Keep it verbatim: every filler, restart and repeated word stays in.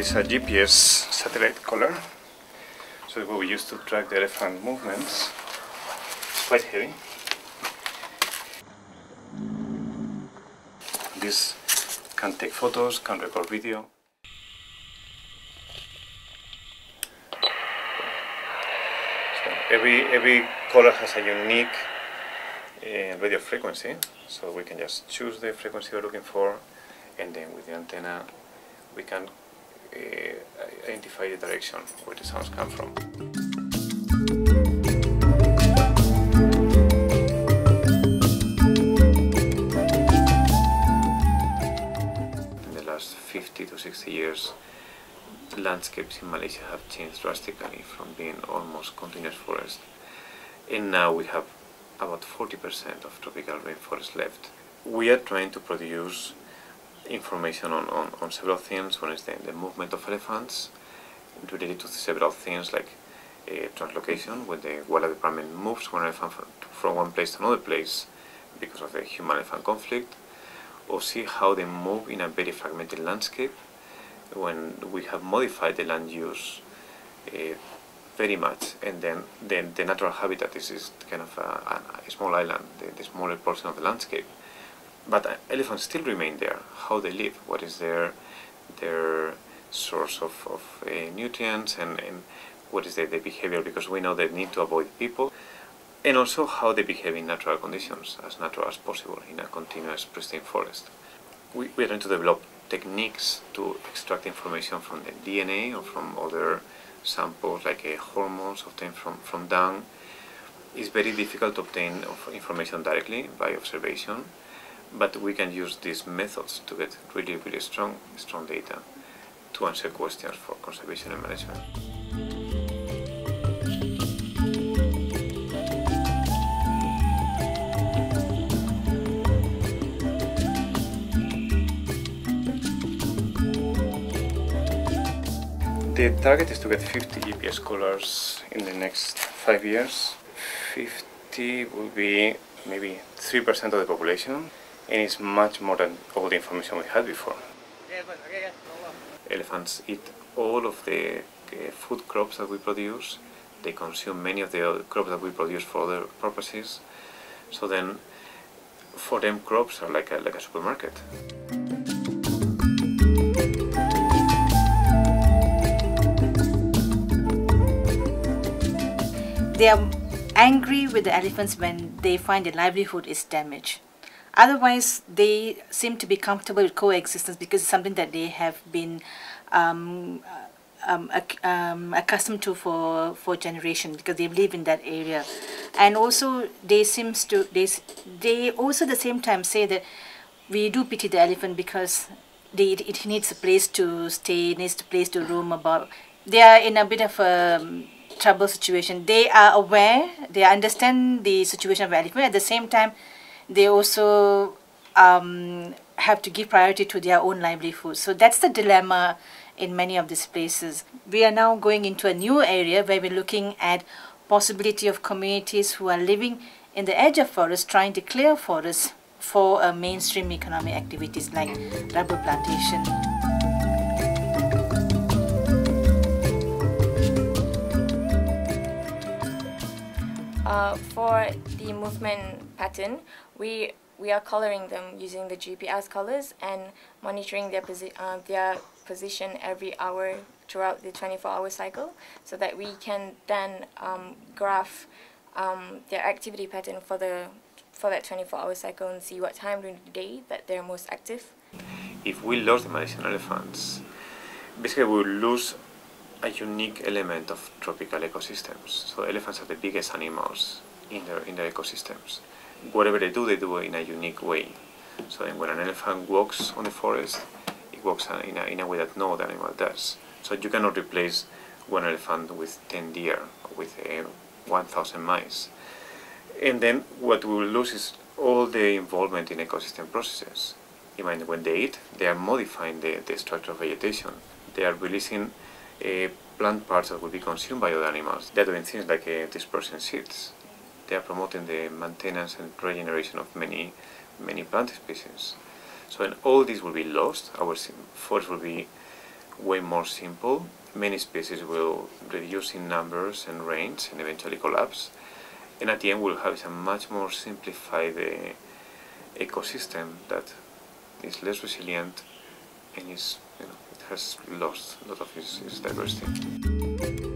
is a G P S satellite collar. So what we use to track the elephant movements. It's quite heavy. This can take photos, can record video. So every every collar has a unique uh, radio frequency, so we can just choose the frequency we're looking for, and then with the antenna we can uh, identify the direction where the sounds come from. In the last fifty to sixty years, landscapes in Malaysia have changed drastically from being almost continuous forest, and now we have about forty percent of tropical rainforest left. We are trying to produce information on, on, on several things. One is the, the movement of elephants, related to several things like uh, translocation, when the wildlife department moves one elephant from, from one place to another place because of the human-elephant conflict, or see how they move in a very fragmented landscape when we have modified the land use uh, very much, and then, then the natural habitat is, is kind of a, a small island, the, the smaller portion of the landscape. But uh, elephants still remain there. How they live, what is their their source of, of uh, nutrients, and, and what is their, their behavior, because we know they need to avoid people, and also how they behave in natural conditions, as natural as possible in a continuous pristine forest. We, we are trying to develop techniques to extract information from the D N A or from other samples like uh, hormones obtained from, from dung. It's very difficult to obtain information directly by observation, but we can use these methods to get really, really strong, strong data to answer questions for conservation and management. The target is to get fifty G P S collars in the next five years. fifty will be maybe three percent of the population, and it's much more than all the information we had before. Elephants eat all of the uh, food crops that we produce. They consume many of the other crops that we produce for other purposes. So then, for them, crops are like a, like a supermarket. They are angry with the elephants when they find their livelihood is damaged. Otherwise, they seem to be comfortable with coexistence because it's something that they have been um, um, um, accustomed to for for generations, because they live in that area. And also, they seems to they they also at the same time say that we do pity the elephant because they, it, it needs a place to stay, needs a place to roam about. They are in a bit of a trouble situation. They are aware, they understand the situation of the elephant. At the same time, they also um, have to give priority to their own livelihood. So that's the dilemma in many of these places. We are now going into a new area where we're looking at possibility of communities who are living in the edge of forest, trying to clear forests for uh, mainstream economic activities like rubber plantation. Uh, for the movement pattern, we we are coloring them using the G P S colors and monitoring their posi uh, their position every hour throughout the twenty-four hour cycle, so that we can then um, graph um, their activity pattern for the for that twenty-four hour cycle and see what time during the day that they're most active. If we lose the Malaysian elephants, basically we will lose a unique element of tropical ecosystems. So elephants are the biggest animals in their in their ecosystems. Whatever they do, they do it in a unique way. So then when an elephant walks on the forest, it walks in a, in a way that no other animal does. So you cannot replace one elephant with ten deer, with uh, one thousand mice. And then what we will lose is all the involvement in ecosystem processes. Even when they eat, they are modifying the, the structure of vegetation. They are releasing uh, plant parts that will be consumed by other animals. They are doing things like uh, dispersing seeds. They are promoting the maintenance and regeneration of many, many plant species. So when all this will be lost, our forest will be way more simple. Many species will reduce in numbers and range and eventually collapse. And at the end we'll have a much more simplified uh, ecosystem that is less resilient and is, you know, it has lost a lot of its, its diversity.